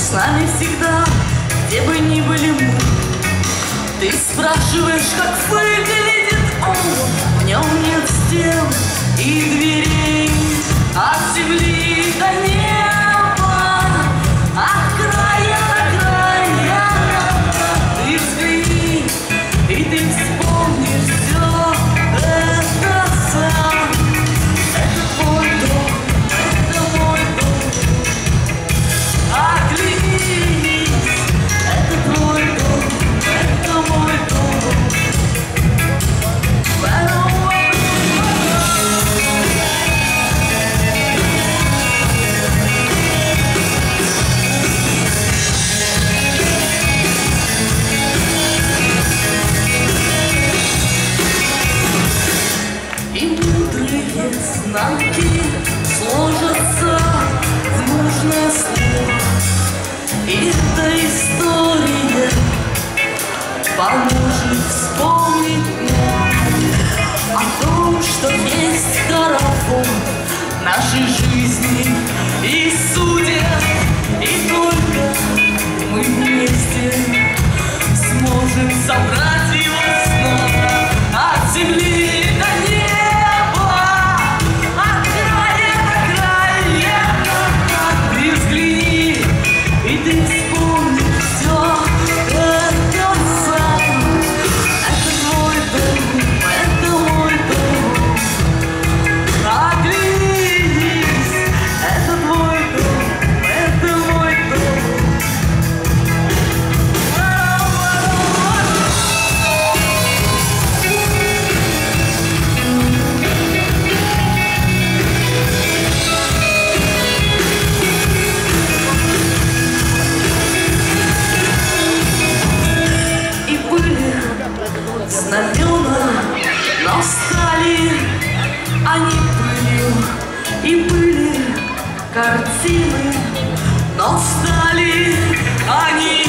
с нами всегда, где бы ни были мы. Ты спрашиваешь, как выглядит он, в нем нет стен и дверей, от земли до неба, от края до края. Ты взгляни, и ты вспомнишь все это сам. Это твой дом, это мой дом. Оглянись, это твой дом, это мой дом. И мудрые знаки сложатся в нужное слово. И эта история поможет вспомнить нам о том, что есть хоровод нашей жизни и судеб. И только мы вместе сможем собрать его снова от земли до неба, от края до края. Ты взгляни, и ты вспомнишь все это сам. Это твой дом, это мой дом. Оглянись, это твой дом, это мой дом. И были знамена, но стали они пылью. И были картины, но стали они